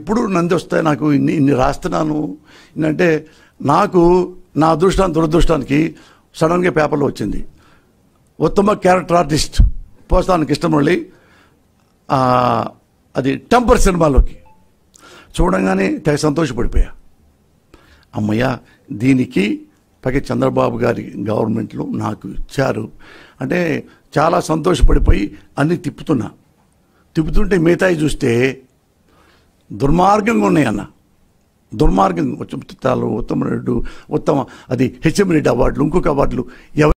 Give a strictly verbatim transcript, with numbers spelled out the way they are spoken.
ఎప్పుడు నంది వస్తాయి నాకు ఇన్ని ఇన్ని రాస్తున్నాను అంటే నాకు నా అదృష్టానికి దురదృష్టానికి సడన్గా పేపర్లో వచ్చింది ఉత్తమ క్యారెక్టర్ ఆర్టిస్ట్ పోస్తానికి ఇష్టమళ్ళి అది టెంపర్ సినిమాలోకి చూడంగానే తెగ సంతోషపడిపోయా. అమ్మయ్య దీనికి పైగా చంద్రబాబు గారి గవర్నమెంట్లో నాకు ఇచ్చారు అంటే చాలా సంతోషపడిపోయి అన్నీ తిప్పుతున్నా. తిప్పుతుంటే మిగతాయి చూస్తే దుర్మార్గంగా ఉన్నాయన్న, దుర్మార్గంగా ఉత్తమ ఉత్తమ రెడ్డి ఉత్తమ అది హెచ్ఎం రెడ్డి అవార్డులు ఇంకొక అవార్డులు